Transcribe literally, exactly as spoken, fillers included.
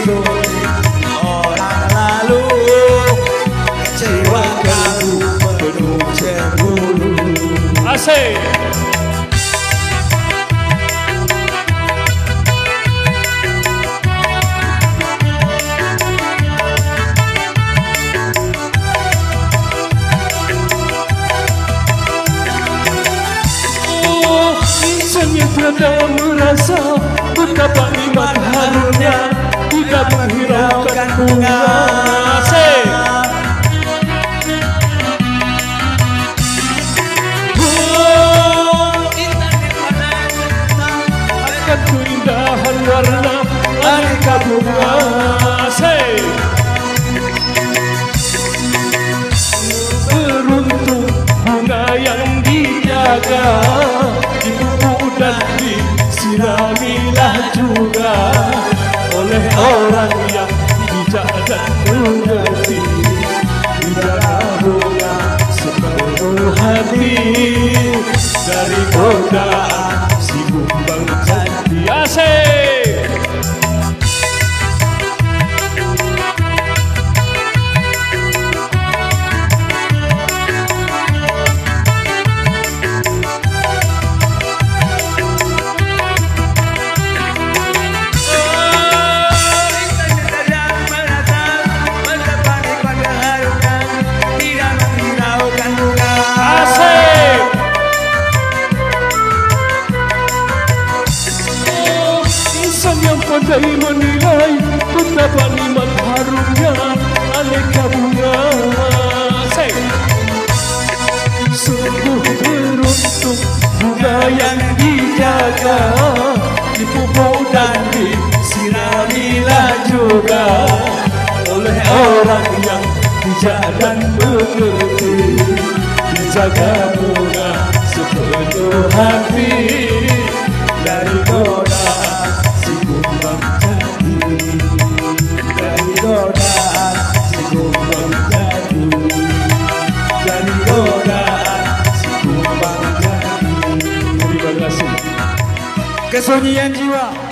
untuk orang lalu, kecewa kamu penuh cemburu. Asik. Anda merasa betapa nikmat harumnya jika menghiraukan bunga. Oh, akan keindahan warna aneka bunga. Beruntung bunga yang dijaga dan disiramilah juga oleh orang yang bijak dan mengerti. Dijaga bunga sepenuh hati dari godaan si kumbang janji. Asik. Pandai menilai betapa nikmat harumnya aneka bunga. Sungguh beruntung bunga yang dijaga, dipupuk dan disiramilah juga oleh orang yang bijak dan mengerti. Dijaga bunga sepenuh hati dari godaan dari godaan si kumbang jadi, dari godaan si kumbang jadi. Terima kasih. Kesunyian jiwa.